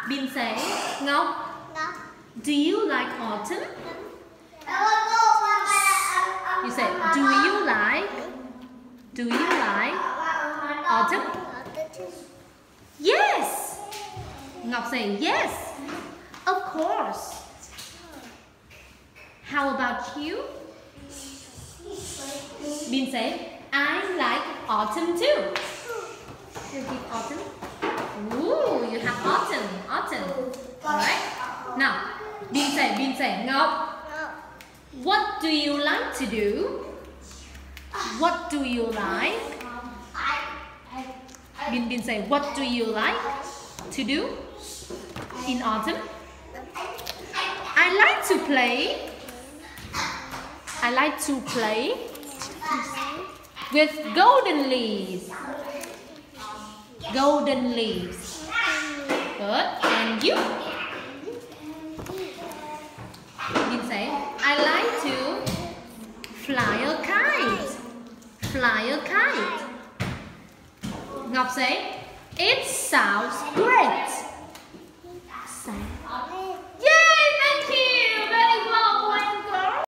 Bin say, Ngọc, do you like autumn? You say, do you like autumn? Yes. Ngọc say, yes, of course. How about you? Bin say, I like autumn too. Repeat autumn. Ooh, you have autumn. Alright. Now, Bin say, Ngọc, what do you like to do? What do you like? Bin say, what do you like to do in autumn? I like to play with golden leaves. Good. And you? Bin say, I like to fly a kite. Ngọc say, it sounds great.